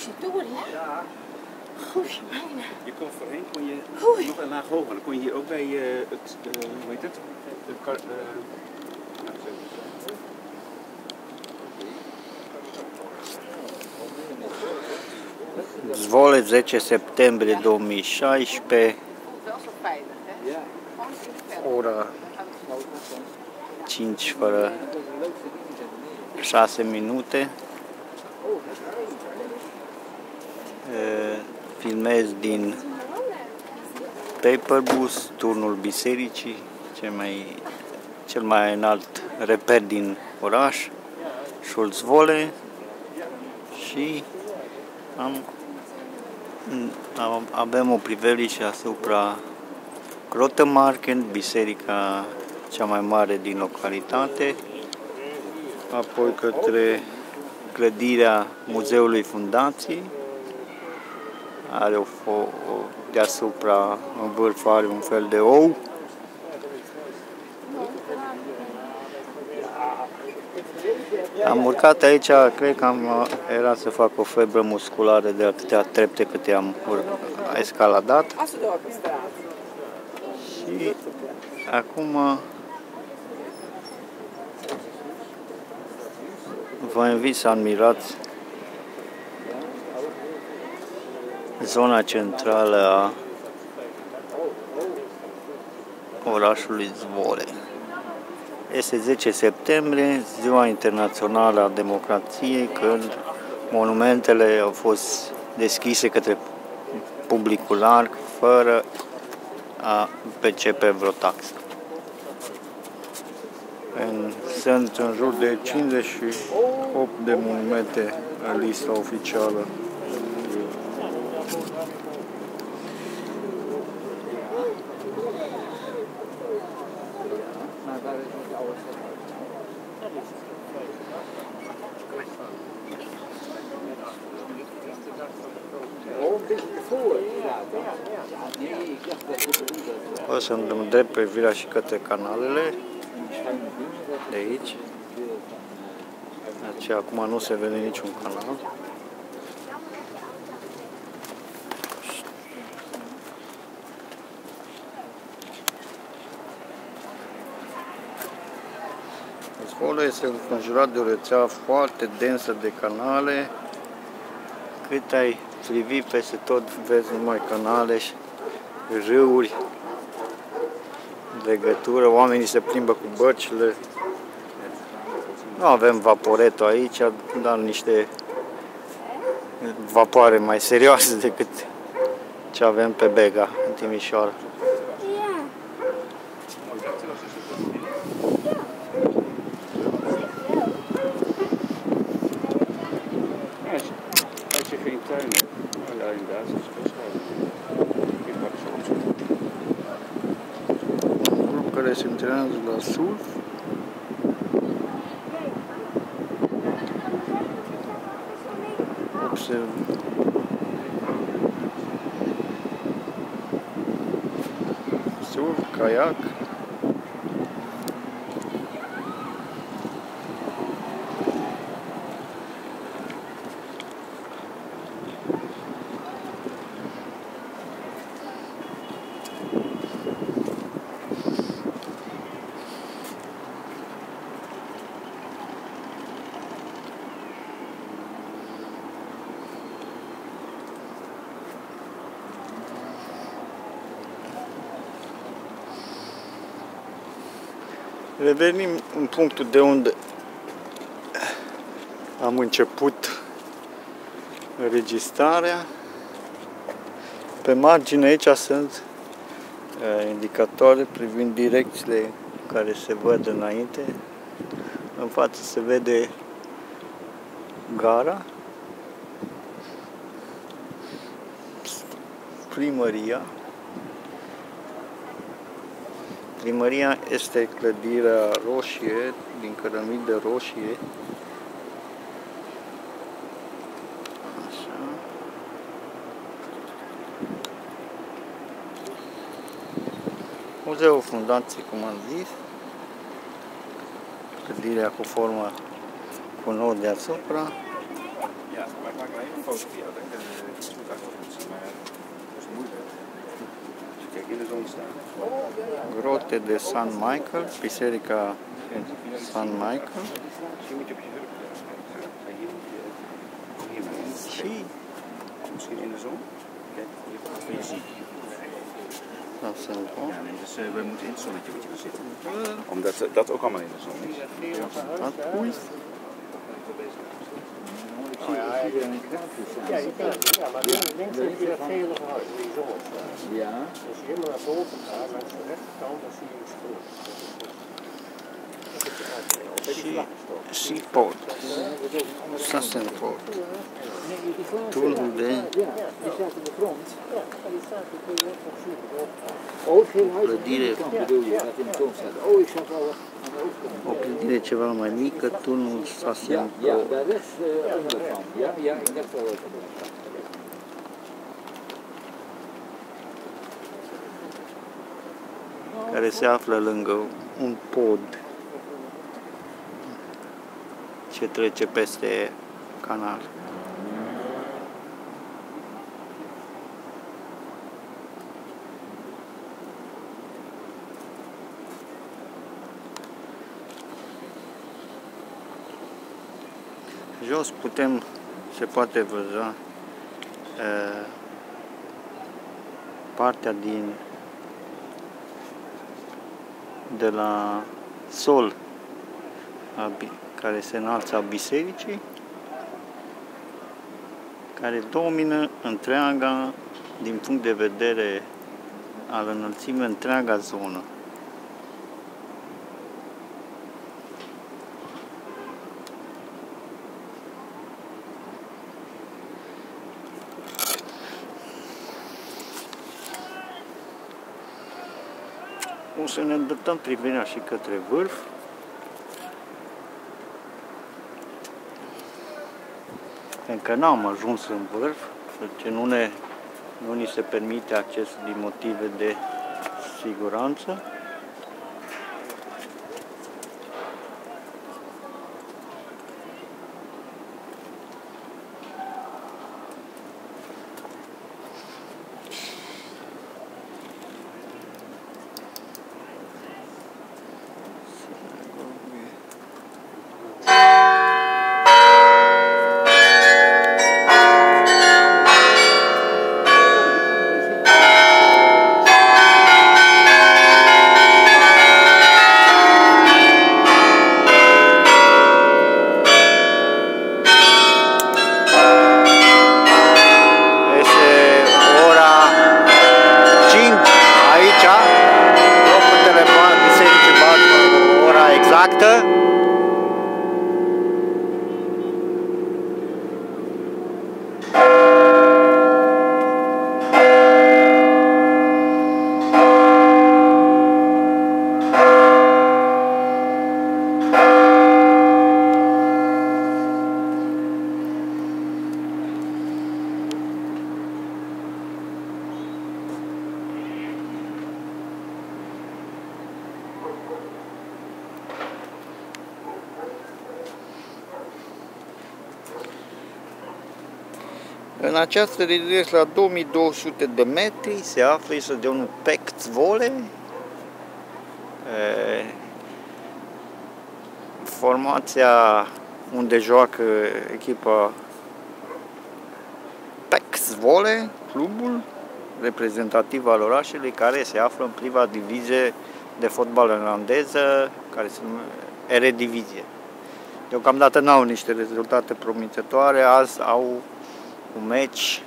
Situri, hè? Ja. Goeie mijne. Je kon voorheen nog een laag hoger. Dan kon je hier ook bij het, hoe heet het? Zwolle, 10 septembrie 2016, ora 5 fără 6 minute. Filmez din Paperbus, turnul bisericii, cel mai înalt reper din oraș, Zwolle, și avem o priveliște asupra Grotemarken, biserica cea mai mare din localitate, apoi către clădirea Muzeului Fundației, are deasupra, în vârf are un fel de ou. Am urcat aici, cred că era să fac o febră musculară de atâtea trepte câte am escaladat. Și acum vă invit să admirați zona centrală a orașului Zwolle. Este 10 septembrie, Ziua Internațională a Democrației, când monumentele au fost deschise către publicul larg, fără a percepe vreo taxă. Sunt în jur de 58 de monumente în lista oficială. O să îmi îndrept privirea și către canalele de aici. Deci acum nu se vede niciun canal. Zwolle este înconjurat de o rețea foarte densă de canale. Cât ai privi peste tot, vezi numai canale și râuri, legătură, oamenii se plimbă cu bărcile. Nu avem vaporeto aici, dar niște vapoare mai serioase decât ce avem pe Bega, în Timișoara. Care se antrenează la surf. Observ. Surf, caiac. Revenim în punctul de unde am început înregistrarea. Pe margine aici sunt indicatoare privind direcțiile care se văd înainte. În față se vede gara, primăria. Primăria este clădirea roșie, din cărămidă roșie. Așa. Muzeul Fundației, cum am zis. Clădirea cu formă cu nod deasupra. wij een foto van jou, denk ik. Dat moet eigenlijk wel goed zien, maar dat is moeilijk. Als je kijkt in de zon staan. Grote de San Michael, biserica San Michael. Misschien moet je op je hurk Și misschien in de zon. Kijk, je ziet. dat sunt bun. Ja, nee, dus we moeten in het zonnetje moeten gaan zitten. Omdat dat ook allemaal in de zon is. Wat pui? Ja, je kan. Ja, maar links heb je dat gele huis, die zon. Ja. Als je helemaal naar boven gaat, langs de rechterkant, dan zie je een stroom. Seaport. Sassenport. Turnul de Ja, die staat in de grond. Ja, en die staat er direct op zien. Oh, het hele huis aan de clădire, kant bedoel je, dat in de grond staat. Oh, ik zag wel aan de overkant. o clădire ceva mai mică, turnul Ja, Sassenport. de rest onderkant. Ja, ja, ik dacht wel dat het staat. Care se află lângă un pod ce trece peste canal. Jos se poate vedea partea de la sol care se înalță a bisericii, care domină întreaga, din punct de vedere al înălțimii, întreaga zonă. O să ne îndreptăm privirea și către vârf. Încă n-am ajuns în vârf, deci nu ni se permite accesul din motive de siguranță. Exactă. În această direcție, la 2200 de metri, se află stadionul PEC Zwolle. Formația unde joacă echipa PEC Zwolle, clubul reprezentativ al orașului, care se află în prima divizie de fotbal irlandeză, care se numește Eredivisie. Deocamdată n-au niște rezultate promițătoare, azi au un meci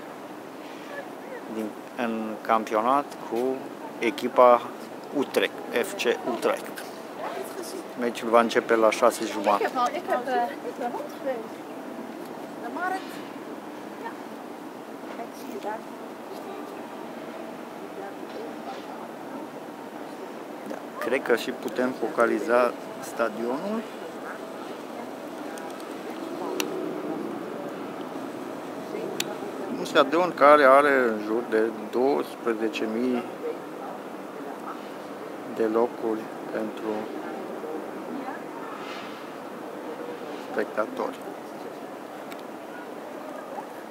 în campionat cu echipa Utrecht, FC Utrecht. Meciul va începe la 6:30. Ik heb rond geweest. De markt. Ja. Kijk, zie je daar. Da, cred că și putem focaliza stadionul. Un stadion care are în jur de 12.000 de locuri pentru spectatori.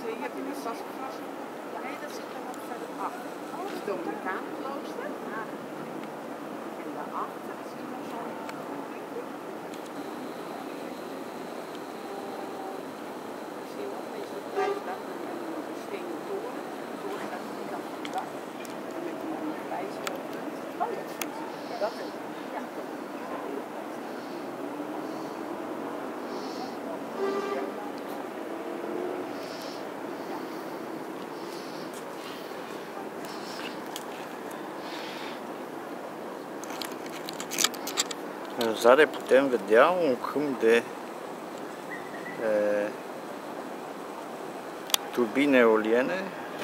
je hebt in het Sassafras. Nee, dat zit er wat verder achter. Oh, het Dominicaanklooster. En daarachter zie je nog zo'n. Zie je nog deze prijsdag en een stenen toren. De toren staat op de kant van de dak. En met die mooie grijze punt. Oh ja, dat is. Ja. În zare putem vedea un câmp de turbine eoliene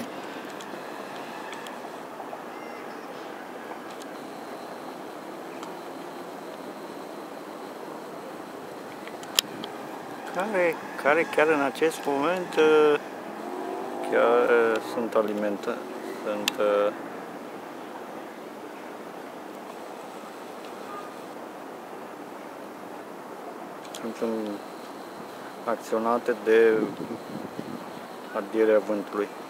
care chiar în acest moment chiar sunt acționate de ardierea vântului.